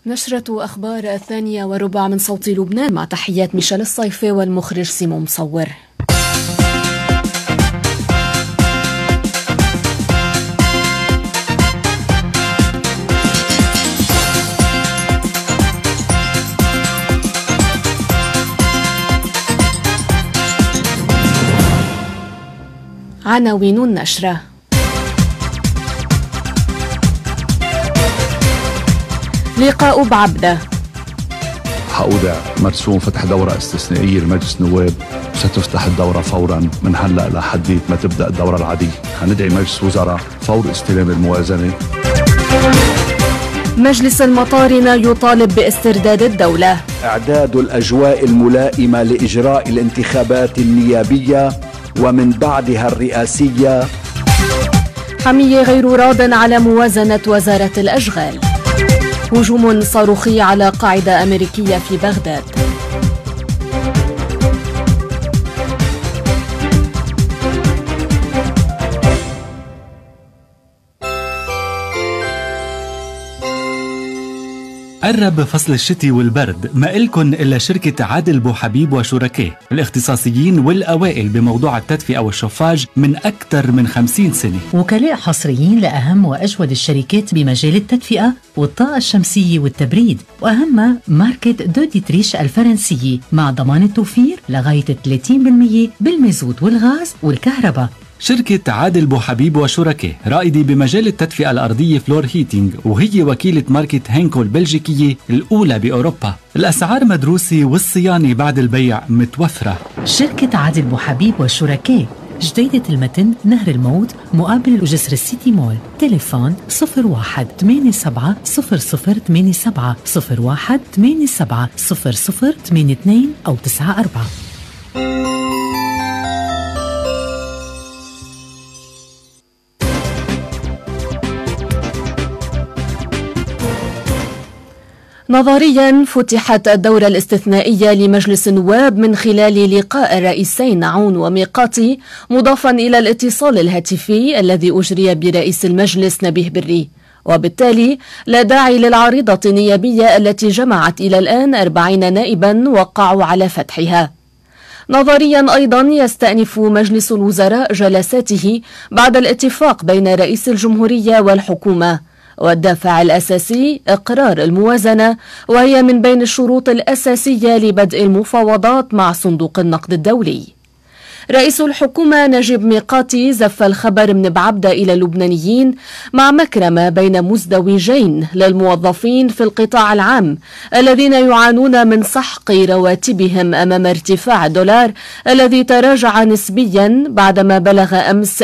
نشرة أخبار 2:15 من صوت لبنان، مع تحيات ميشيل الصيفي والمخرج سيمو مصور. عناوين النشرة: لقاء بعبدة، حأودع مرسوم فتح دورة استثنائية لمجلس النواب، وستفتح الدورة فورا من هلأ لحد ما تبدأ الدورة العادية. حندعي مجلس وزراء فور استلام الموازنة. مجلس المطارنة يطالب باسترداد الدولة. إعداد الأجواء الملائمة لإجراء الانتخابات النيابية ومن بعدها الرئاسية. حمية غير راض على موازنة وزارة الأشغال. هجوم صاروخي على قاعدة أمريكية في بغداد. قرب فصل الشتي والبرد، ما إلكن إلا شركة عادل بوحبيب وشركائه الاختصاصيين والأوائل بموضوع التدفئة والشفاج من أكثر من 50 سنة. وكلاء حصريين لأهم وأجود الشركات بمجال التدفئة والطاقة الشمسية والتبريد، وأهمها ماركة دوديتريش الفرنسية، مع ضمان التوفير لغاية 30% بالمازوت والغاز والكهرباء. شركة عادل بوحبيب وشركائه رائدة بمجال التدفئة الأرضية فلور هيتينج، وهي وكيلة ماركة هينكو البلجيكية الأولى بأوروبا. الأسعار مدروسة والصيانة بعد البيع متوفرة. شركة عادل بوحبيب وشركائه، جديدة المتن، نهر الموت، مقابل جسر السيتي مول. تليفون 0187 0087 0187 0082 أو 94. نظريا فتحت الدورة الاستثنائية لمجلس النواب من خلال لقاء الرئيسين عون وميقاتي، مضافا إلى الاتصال الهاتفي الذي أجري برئيس المجلس نبيه بري، وبالتالي لا داعي للعريضة النيابية التي جمعت إلى الآن 40 نائبا وقعوا على فتحها. نظريا أيضا يستأنف مجلس الوزراء جلساته بعد الاتفاق بين رئيس الجمهورية والحكومة، والدافع الأساسي إقرار الموازنة، وهي من بين الشروط الأساسية لبدء المفاوضات مع صندوق النقد الدولي. رئيس الحكومة نجيب ميقاتي زف الخبر من بعبدة إلى اللبنانيين مع مكرمة بين مزدوجين للموظفين في القطاع العام الذين يعانون من سحق رواتبهم أمام ارتفاع الدولار الذي تراجع نسبيا بعدما بلغ أمس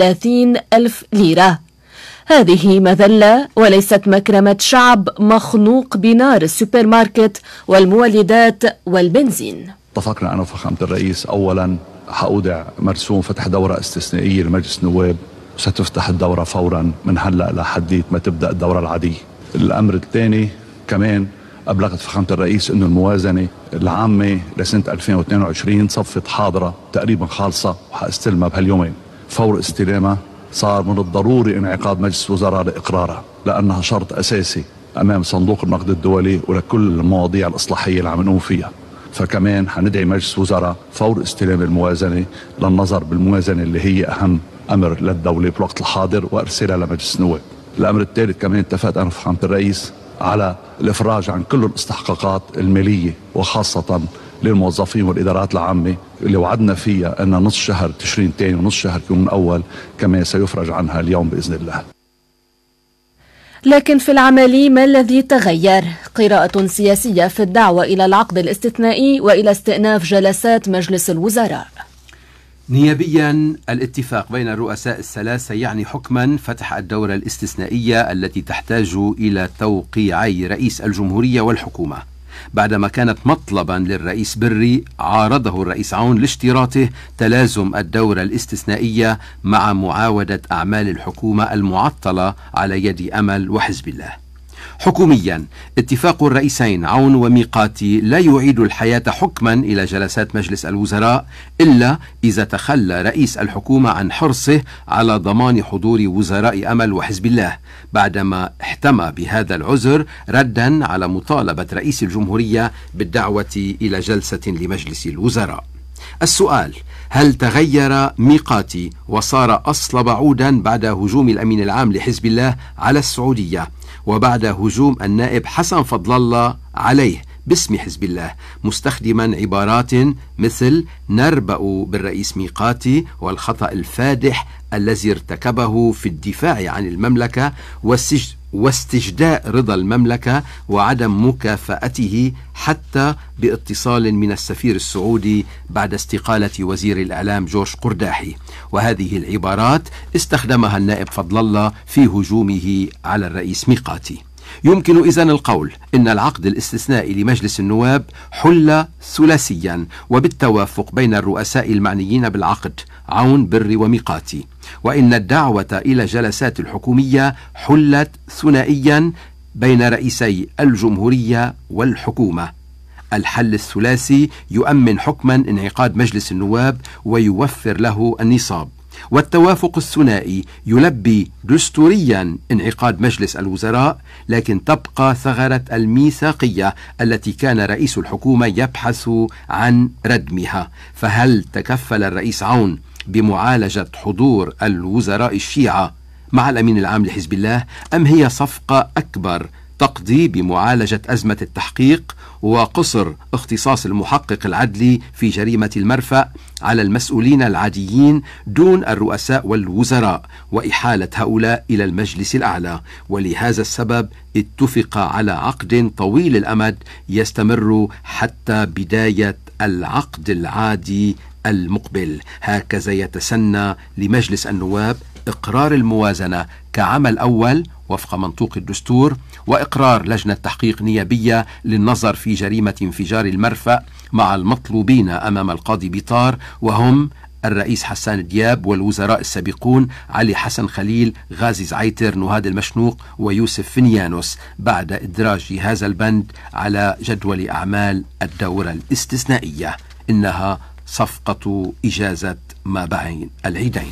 30,000 ليرة. هذه مذلة وليست مكرمة شعب مخنوق بنار السوبر ماركت والمولدات والبنزين. اتفقنا أنا وفخامة الرئيس أولا حأودع مرسوم فتح دورة استثنائية لمجلس النواب، وستفتح الدورة فورا من هلأ لحد ما تبدأ الدورة العادية. الأمر الثاني كمان أبلغت فخامة الرئيس أنه الموازنة العامة لسنة 2022 صفت حاضرة تقريبا خالصة، وحاستلمها بهاليومين. فور استلامها صار من الضروري انعقاد مجلس الوزراء لإقرارها، لأنها شرط أساسي أمام صندوق النقد الدولي ولكل المواضيع الإصلاحية اللي عم نقوم فيها. فكمان حندعي مجلس الوزراء فور استلام الموازنة للنظر بالموازنة اللي هي أهم أمر للدولة بالوقت الحاضر وإرسالها لمجلس النواب. الأمر الثالث كمان اتفقت أنا وفخامة الرئيس على الإفراج عن كل الاستحقاقات المالية، وخاصة للموظفين والإدارات العامة اللي وعدنا فيها أن نص شهر تشرين ثاني ونص شهر كون أول كمان سيفرج عنها اليوم بإذن الله. لكن في العمل ما الذي تغير؟ قراءة سياسية في الدعوة إلى العقد الاستثنائي وإلى استئناف جلسات مجلس الوزراء. نيابيا، الاتفاق بين الرؤساء الثلاثة يعني حكما فتح الدورة الاستثنائية التي تحتاج إلى توقيعي رئيس الجمهورية والحكومة، بعدما كانت مطلبا للرئيس بري عارضه الرئيس عون لاشتراطه تلازم الدورة الاستثنائية مع معاودة أعمال الحكومة المعطلة على يد أمل وحزب الله. حكوميا، اتفاق الرئيسين عون وميقاتي لا يعيد الحياة حكما إلى جلسات مجلس الوزراء إلا إذا تخلى رئيس الحكومة عن حرصه على ضمان حضور وزراء أمل وحزب الله، بعدما احتمى بهذا العذر ردا على مطالبة رئيس الجمهورية بالدعوة إلى جلسة لمجلس الوزراء. السؤال: هل تغير ميقاتي وصار أصلب عودا بعد هجوم الأمين العام لحزب الله على السعودية وبعد هجوم النائب حسن فضل الله عليه باسم حزب الله، مستخدما عبارات مثل نربأ بالرئيس ميقاتي والخطأ الفادح الذي ارتكبه في الدفاع عن المملكة واستجداء رضا المملكة وعدم مكافأته، حتى باتصال من السفير السعودي بعد استقالة وزير الإعلام جورج قرداحي. وهذه العبارات استخدمها النائب فضل الله في هجومه على الرئيس ميقاتي. يمكن إذن القول إن العقد الاستثنائي لمجلس النواب حل ثلاثيا وبالتوافق بين الرؤساء المعنيين بالعقد عون، بري وميقاتي، وإن الدعوة إلى جلسات الحكومية حلت ثنائيا بين رئيسي الجمهورية والحكومة. الحل الثلاثي يؤمن حكما انعقاد مجلس النواب ويوفر له النصاب، والتوافق الثنائي يلبي دستوريا انعقاد مجلس الوزراء، لكن تبقى ثغرة الميثاقية التي كان رئيس الحكومة يبحث عن ردمها. فهل تكفل الرئيس عون بمعالجة حضور الوزراء الشيعة مع الأمين العام لحزب الله، أم هي صفقة أكبر تقضي بمعالجة أزمة التحقيق وقصر اختصاص المحقق العدلي في جريمة المرفأ على المسؤولين العاديين دون الرؤساء والوزراء، وإحالة هؤلاء إلى المجلس الأعلى؟ ولهذا السبب اتفق على عقد طويل الأمد يستمر حتى بداية العقد العادي المقبل. هكذا يتسنى لمجلس النواب إقرار الموازنة كعمل أول وفق منطوق الدستور، وإقرار لجنة تحقيق نيابية للنظر في جريمة انفجار المرفأ مع المطلوبين أمام القاضي بيطار، وهم الرئيس حسان دياب والوزراء السابقون علي حسن خليل، غازي زعيتر، نهاد المشنوق ويوسف فنيانوس، بعد إدراج هذا البند على جدول أعمال الدورة الاستثنائية. إنها صفقة إجازة ما بين العيدين.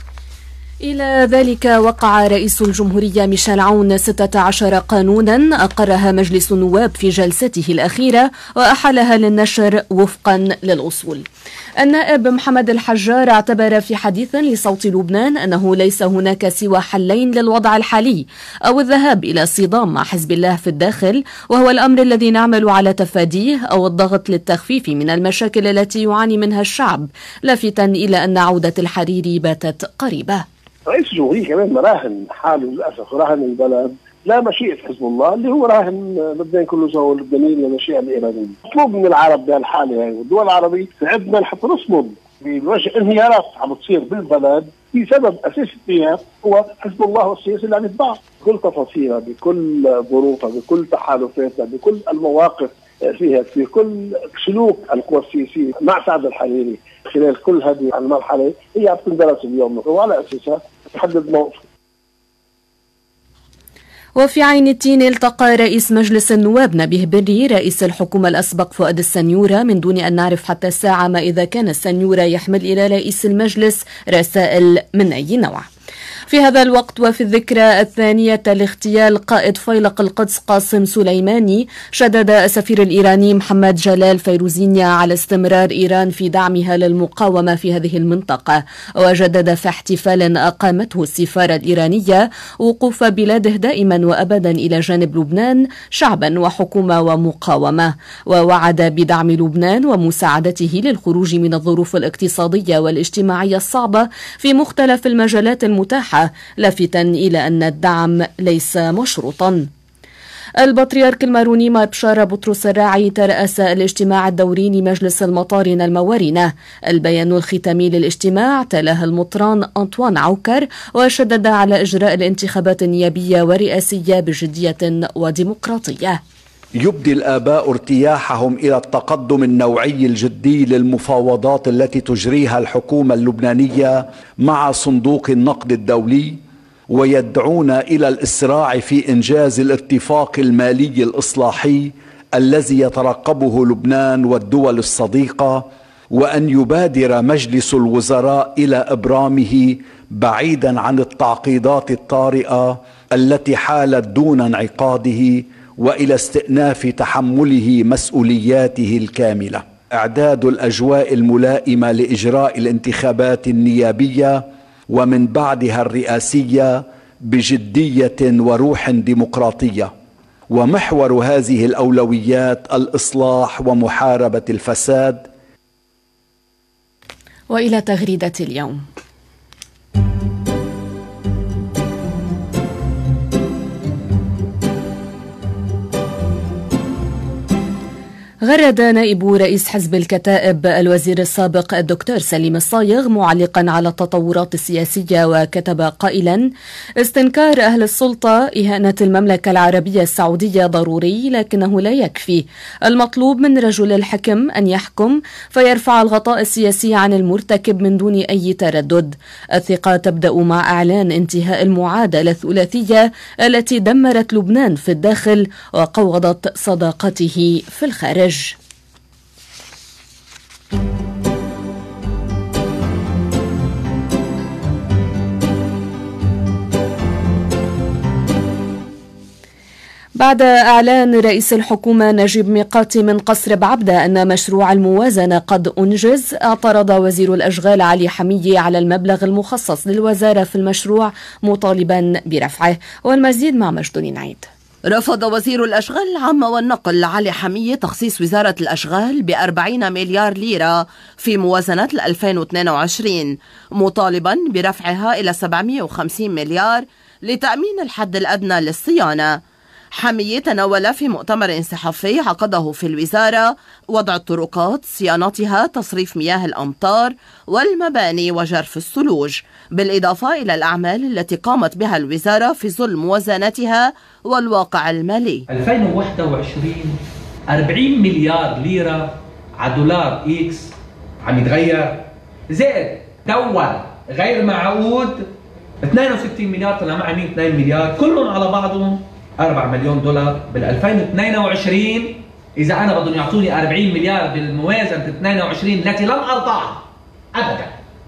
إلى ذلك وقع رئيس الجمهورية ميشيل عون 16 قانونا أقرها مجلس النواب في جلسته الأخيرة وأحالها للنشر وفقا للأصول. النائب محمد الحجار اعتبر في حديث لصوت لبنان أنه ليس هناك سوى حلين للوضع الحالي، أو الذهاب إلى صدام مع حزب الله في الداخل وهو الأمر الذي نعمل على تفاديه، أو الضغط للتخفيف من المشاكل التي يعاني منها الشعب، لافتا إلى أن عودة الحريري باتت قريبة. رئيس الجمهورية كمان مراهن حاله للأسف، راهن البلد لا مشيئة حزب الله اللي هو راهن لبنان كله سوا اللبنانيين للمشيئة الإيرانية. مطلوب من العرب بهالحالة هاي والدول العربية تعدنا لحتى نصمد بوجه انهيارات عم تصير بالبلد بسبب أساسي فيها هو حزب الله والسياسة اللي عم يتبعها بكل تفاصيلها، بكل ظروفها، بكل تحالفاتها، بكل المواقف فيها، في كل سلوك القوى السياسية مع سعد الحريري خلال كل هذه المرحلة هي عم تندرس اليوم، وعلى أساسها تحدد موقف. وفي عين التين التقى رئيس مجلس النواب نبيه بري رئيس الحكومة الأسبق فؤاد السنيورة، من دون أن نعرف حتى الساعة ما إذا كان السنيورة يحمل إلى رئيس المجلس رسائل من أي نوع. في هذا الوقت وفي الذكرى الثانية لاغتيال قائد فيلق القدس قاسم سليماني، شدد السفير الإيراني محمد جلال فيروزينيا على استمرار إيران في دعمها للمقاومة في هذه المنطقة، وجدد في احتفال أقامته السفارة الإيرانية وقوف بلاده دائما وأبدا إلى جانب لبنان شعبا وحكومة ومقاومة، ووعد بدعم لبنان ومساعدته للخروج من الظروف الاقتصادية والاجتماعية الصعبة في مختلف المجالات المتاحة، لافتا إلى أن الدعم ليس مشروطا. البطريرك الماروني مار بشارة بطرس الراعي ترأس الاجتماع الدوري لمجلس المطارنة الموارنة. البيان الختامي للاجتماع تلاه المطران أنطوان عوكر، وشدد على إجراء الانتخابات النيابية والرئاسية بجدية وديمقراطية. يبدي الآباء ارتياحهم إلى التقدم النوعي الجدي للمفاوضات التي تجريها الحكومة اللبنانية مع صندوق النقد الدولي، ويدعون إلى الإسراع في إنجاز الاتفاق المالي الإصلاحي الذي يترقبه لبنان والدول الصديقة، وأن يبادر مجلس الوزراء إلى إبرامه بعيدا عن التعقيدات الطارئة التي حالت دون انعقاده، وإلى استئناف تحمله مسؤولياته الكاملة. إعداد الأجواء الملائمة لإجراء الانتخابات النيابية ومن بعدها الرئاسية بجدية وروح ديمقراطية، ومحور هذه الأولويات الإصلاح ومحاربة الفساد. وإلى تغريدة اليوم. غرد نائب رئيس حزب الكتائب الوزير السابق الدكتور سليم الصايغ معلقا على التطورات السياسية، وكتب قائلا: استنكار أهل السلطة إهانة المملكة العربية السعودية ضروري، لكنه لا يكفي. المطلوب من رجل الحكم أن يحكم فيرفع الغطاء السياسي عن المرتكب من دون أي تردد. الثقة تبدأ مع إعلان انتهاء المعادلة الثلاثية التي دمرت لبنان في الداخل وقوضت صداقته في الخارج. بعد إعلان رئيس الحكومة نجيب ميقاتي من قصر بعبدة أن مشروع الموازنة قد أنجز، اعترض وزير الأشغال علي حمية على المبلغ المخصص للوزارة في المشروع مطالبا برفعه. والمزيد مع مجد نعيد. رفض وزير الأشغال العامة والنقل علي حمية تخصيص وزارة الأشغال ب40 مليار ليرة في موازنة 2022، مطالبا برفعها إلى 750 مليار لتأمين الحد الأدنى للصيانة. حمية تناول في مؤتمر صحفي عقده في الوزارة وضع الطرقات، صيانتها، تصريف مياه الأمطار والمباني وجرف الثلوج، بالإضافة إلى الأعمال التي قامت بها الوزارة في ظل موازنتها والواقع المالي. 2021 40 مليار ليرة على دولار إكس عم يتغير، زائد دول غير معقود 62 مليار، طلع معي 102 مليار، كلهم على بعضهم 4 مليون دولار بال 2022. إذا أنا بدهم يعطوني 40 مليار بالموازنة 22 التي لن أرضاها أبدا،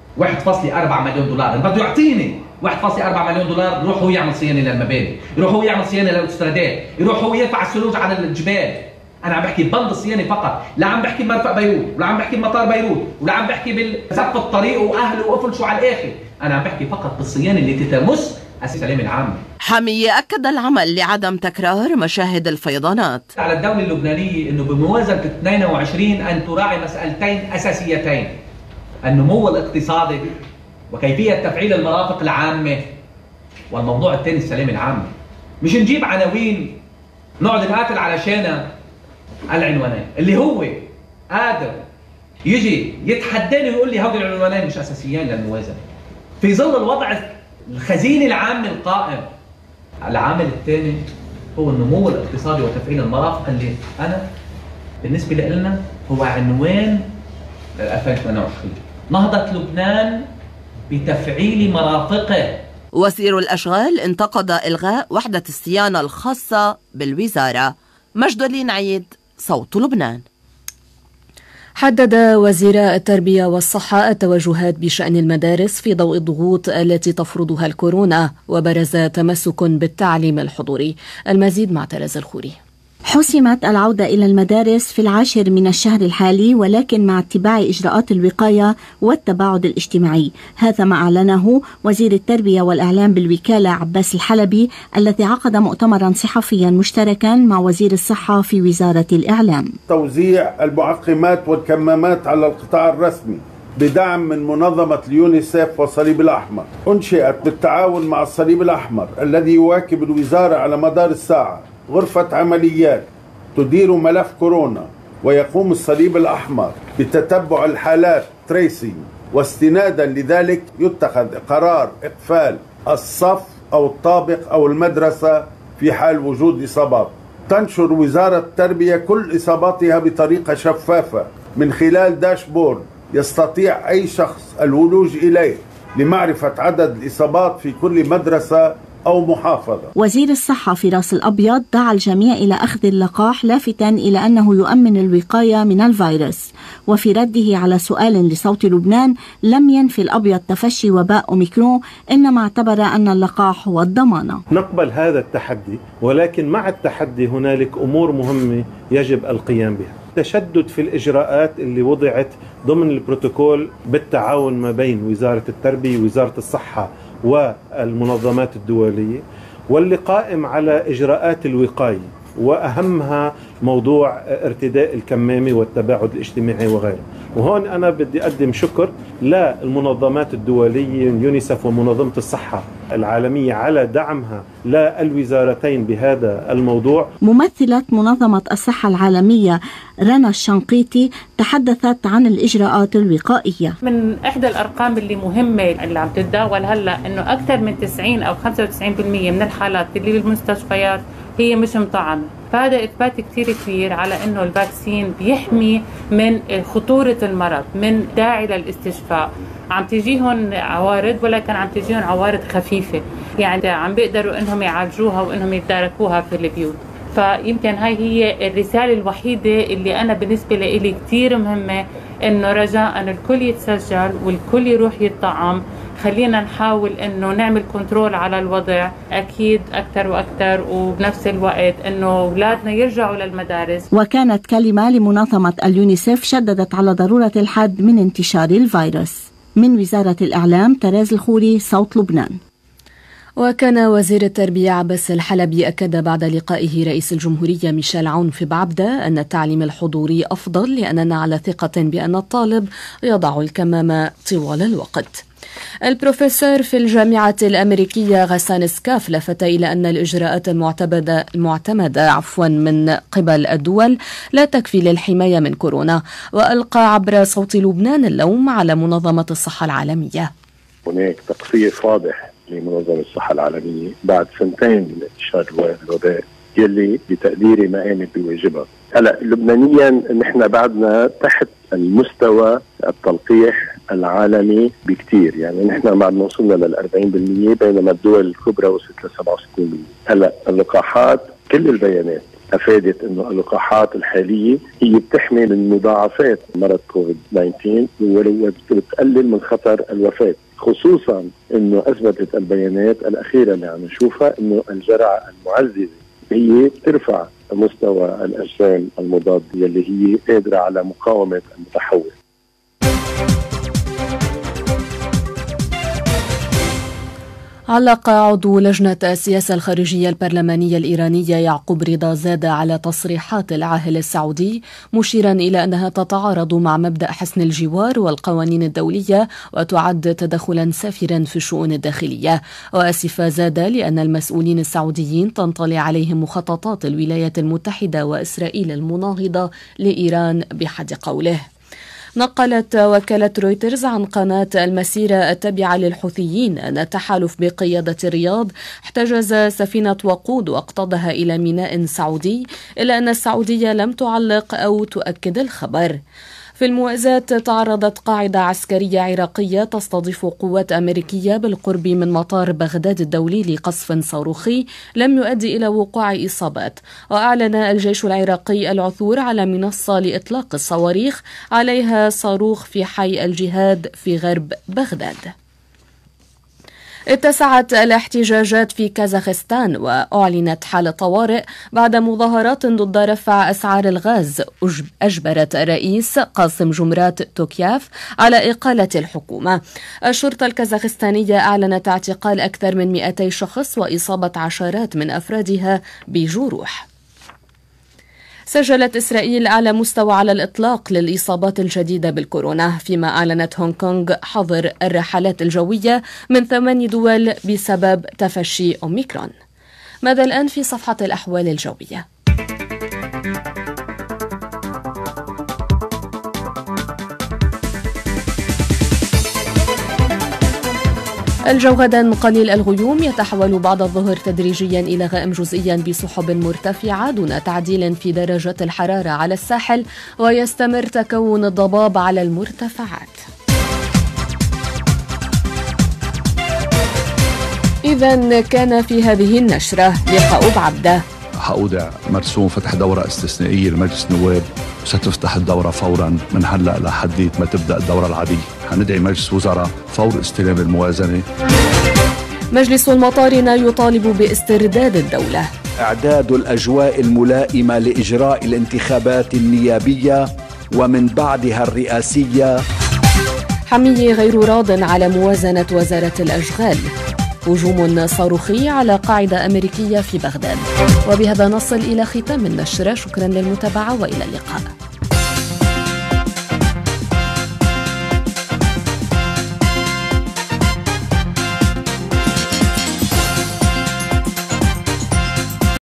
1.4 مليون دولار بده يعطيني 1.4 مليون دولار، يروح هو يعمل صيانة للمباني، يروح هو يعمل صيانة للأوتوسترادات، يروح هو يرفع الثلوج عن الجبال. أنا عم بحكي ببند الصيانة فقط، لا عم بحكي بمرفق بيروت، ولا عم بحكي بمطار بيروت، ولا عم بحكي بسقف الطريق وأهله وقفل على الآخر، أنا عم بحكي فقط بالصيانة التي تمس السلام العام. حمية أكد العمل لعدم تكرار مشاهد الفيضانات. على الدولة اللبنانية أنه بموازنة 22 أن تراعي مسألتين أساسيتين: النمو الاقتصادي وكيفية تفعيل المرافق العامة، والموضوع الثاني السلام العام. مش نجيب عناوين نقعد نقاتل علشان العنوانين، اللي هو قادر يجي يتحداني ويقول لي هودي العنوانين مش أساسيين للموازنة في ظل الوضع الخزيني العام القائم. العامل الثاني هو النمو الاقتصادي وتفعيل المرافق، اللي أنا بالنسبة لنا هو عنوان 2028 نهضة لبنان بتفعيل مرافقه. وزير الأشغال انتقد إلغاء وحدة الصيانة الخاصة بالوزارة. مجد نعيد، صوت لبنان. حدد وزير التربية والصحة التوجهات بشأن المدارس في ضوء الضغوط التي تفرضها الكورونا، وبرز تمسك بالتعليم الحضوري. المزيد مع ترز الخوري. حسمت العودة إلى المدارس في 10 من الشهر الحالي، ولكن مع اتباع إجراءات الوقاية والتباعد الاجتماعي. هذا ما أعلنه وزير التربية والإعلام بالوكالة عباس الحلبي، الذي عقد مؤتمرا صحفيا مشتركا مع وزير الصحة في وزارة الإعلام. توزيع المعقمات والكمامات على القطاع الرسمي بدعم من منظمة اليونيسيف والصليب الأحمر، أنشئت بالتعاون مع الصليب الأحمر الذي يواكب الوزارة على مدار الساعة غرفة عمليات تدير ملف كورونا، ويقوم الصليب الأحمر بتتبع الحالات تريسينج، واستنادا لذلك يتخذ قرار إقفال الصف أو الطابق أو المدرسة في حال وجود إصابات. تنشر وزارة التربية كل إصاباتها بطريقة شفافة من خلال داشبورد يستطيع أي شخص الولوج إليه لمعرفة عدد الإصابات في كل مدرسة أو محافظة. وزير الصحة في راس الأبيض دعا الجميع إلى أخذ اللقاح، لافتا إلى أنه يؤمن الوقاية من الفيروس. وفي رده على سؤال لصوت لبنان، لم ينفي الأبيض تفشي وباء أوميكرون، إنما اعتبر أن اللقاح هو الضمانة. نقبل هذا التحدي، ولكن مع التحدي هنالك أمور مهمة يجب القيام بها. تشدد في الإجراءات اللي وضعت ضمن البروتوكول بالتعاون ما بين وزارة التربية ووزارة الصحة والمنظمات الدولية، واللي قائم على إجراءات الوقاية، وأهمها موضوع ارتداء الكمامة والتباعد الاجتماعي وغيره. وهون أنا بدي أقدم شكر للمنظمات الدولية يونيسف ومنظمة الصحة العالمية على دعمها للوزارتين بهذا الموضوع. ممثلة منظمة الصحة العالمية رنا الشنقيطي تحدثت عن الإجراءات الوقائية. من إحدى الأرقام اللي مهمة اللي عم تتداول هلأ إنه أكثر من 90 أو 95% من الحالات اللي بالمستشفيات هي مش مطعمة، فهذا إثبات كتير كبير على إنه الفاكسين بيحمي من خطورة المرض، من داعي للاستشفاء. عم تجيهم عوارض، ولكن عم تجيهم عوارض خفيفة، يعني عم بيقدروا إنهم يعالجوها وإنهم يتداركوها في البيوت. فيمكن هاي هي الرسالة الوحيدة اللي أنا بالنسبة لي كتير مهمة، إنه رجاء أن الكل يتسجل والكل يروح يطعم. خلينا نحاول إنه نعمل كنترول على الوضع أكيد أكثر وأكثر، وبنفس الوقت إنه أولادنا يرجعوا للمدارس. وكانت كلمة لمنظمة اليونيسف شددت على ضرورة الحد من انتشار الفيروس. من وزارة الإعلام تراز الخوري، صوت لبنان. وكان وزير التربية عباس الحلبي أكد بعد لقائه رئيس الجمهورية ميشيل عون في بعبدة أن التعليم الحضوري أفضل، لأننا على ثقة بأن الطالب يضع الكمامة طوال الوقت. البروفيسور في الجامعة الأمريكية غسان سكاف لفت إلى أن الإجراءات المعتمدة من قبل الدول لا تكفي للحماية من كورونا، وألقى عبر صوت لبنان اللوم على منظمة الصحة العالمية. هناك تقصير واضح لمنظمة الصحة العالمية بعد سنتين من انتشار الوباء يلي بتقديري ما قامت بواجبها. هلا لبنانيا نحن بعدنا تحت المستوى التلقيح العالمي بكتير، يعني نحن بعدنا وصلنا لل 40%، بينما الدول الكبرى وصلت ل 67%. هلا اللقاحات كل البيانات افادت انه اللقاحات الحاليه هي بتحمي من مضاعفات مرض كوفيد 19 وبتقلل من خطر الوفاه، خصوصا انه اثبتت البيانات الاخيره اللي عم نشوفها انه الجرعه المعززه هي بترفع مستوى الاجسام المضاده اللي هي قادره على مقاومه المتحور. علق عضو لجنة السياسة الخارجية البرلمانية الإيرانية يعقوب رضا زاد على تصريحات العاهل السعودي، مشيرا إلى أنها تتعارض مع مبدأ حسن الجوار والقوانين الدولية وتعد تدخلا سافرا في الشؤون الداخلية. وأسف زاد لأن المسؤولين السعوديين تنطلي عليهم مخططات الولايات المتحدة وإسرائيل المناهضة لإيران بحد قوله. نقلت وكالة رويترز عن قناة المسيرة التابعة للحوثيين أن التحالف بقيادة الرياض احتجز سفينة وقود واقتادها إلى ميناء سعودي، إلا أن السعودية لم تعلق أو تؤكد الخبر. في الموازاة تعرضت قاعدة عسكرية عراقية تستضيف قوات أمريكية بالقرب من مطار بغداد الدولي لقصف صاروخي لم يؤدي إلى وقوع إصابات. وأعلن الجيش العراقي العثور على منصة لإطلاق الصواريخ عليها صاروخ في حي الجهاد في غرب بغداد. اتسعت الاحتجاجات في كازاخستان وأعلنت حالة طوارئ بعد مظاهرات ضد رفع أسعار الغاز أجبرت الرئيس قاسم جمرات توكياف على إقالة الحكومة. الشرطة الكازاخستانية أعلنت اعتقال أكثر من 200 شخص وإصابة عشرات من أفرادها بجروح. سجلت إسرائيل أعلى مستوى على الإطلاق للإصابات الجديدة بالكورونا، فيما أعلنت هونغ كونغ حظر الرحلات الجوية من 8 دول بسبب تفشي أوميكرون. ماذا الآن في صفحة الأحوال الجوية؟ الجو غدا قليل الغيوم، يتحول بعد الظهر تدريجيا إلى غائم جزئيا بسحب مرتفعة دون تعديل في درجات الحرارة على الساحل، ويستمر تكون الضباب على المرتفعات. إذا كان في هذه النشرة لقاء بعبده. حأودع مرسوم فتح دورة استثنائية لمجلس النواب، وستفتح الدورة فورا من هلأ لحديت ما تبدأ الدورة العادية. حندعي مجلس وزراء فور استلام الموازنة. مجلس المطارنة يطالب باسترداد الدولة. إعداد الأجواء الملائمة لإجراء الانتخابات النيابية ومن بعدها الرئاسية. حمية غير راض على موازنة وزارة الأشغال. هجوم صاروخي على قاعدة أمريكية في بغداد. وبهذا نصل إلى ختام النشرة. شكرا للمتابعة وإلى اللقاء.